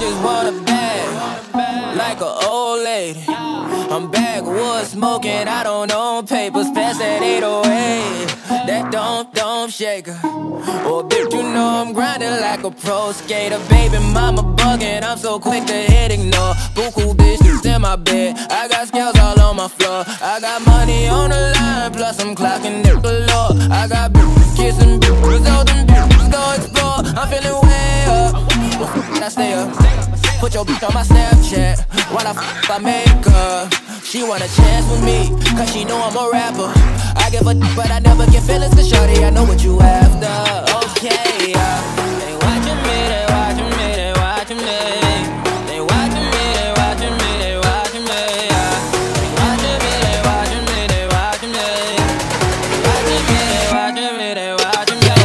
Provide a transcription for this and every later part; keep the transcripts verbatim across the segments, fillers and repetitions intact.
just want a bag, like an old lady. I'm backwoods smoking, I don't own papers. Pass that eight oh eight, that don't, don't shaker. Oh, bitch, you know I'm grinding like a pro skater. Baby mama bugging, I'm so quick to hit ignore. Buku bitches in my bed, I got scales all on my floor. I got money on the line, plus I'm clocking it galore. I got bitches kissing bitches, all them bitches go explore. I'm feeling way up, well, I stay up. Put your bitch on my Snapchat while I f I make her. She want a chance with me, cause she know I'm a rapper. I give a d but I never get feelings, cause shorty, I know what you after. Okay, uh, they watching me, they watching me, they watching me. They watching me, they watching me, they watching me. uh, They watching me, they watching me, they watching me. They watching me, they watching me, they watching me.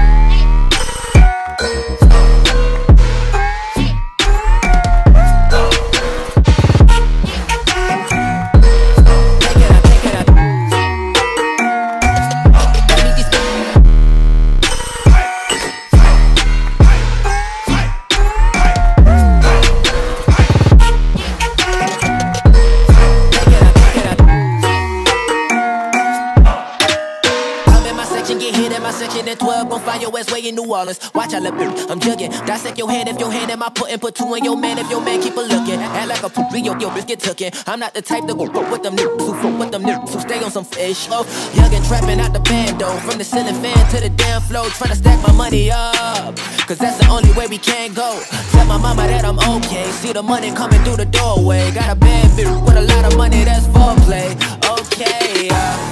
twelve, gon' find your ass way in New Orleans. Watch I look, I'm jugging. Dissect your hand if your hand in my pudding. Put two in your man if your man keep a looking. Act like a poopy, yo, yo, bitch get tookin'. I'm not the type to go fuck with them niggas who fuck with them niggas who stay on some fish. Oh, young and trapping out the bando. From the ceiling fan to the damn floor. Tryna stack my money up, cause that's the only way we can go. Tell my mama that I'm okay. See the money coming through the doorway. Got a bad bitch with a lot of money, that's foreplay. Okay, uh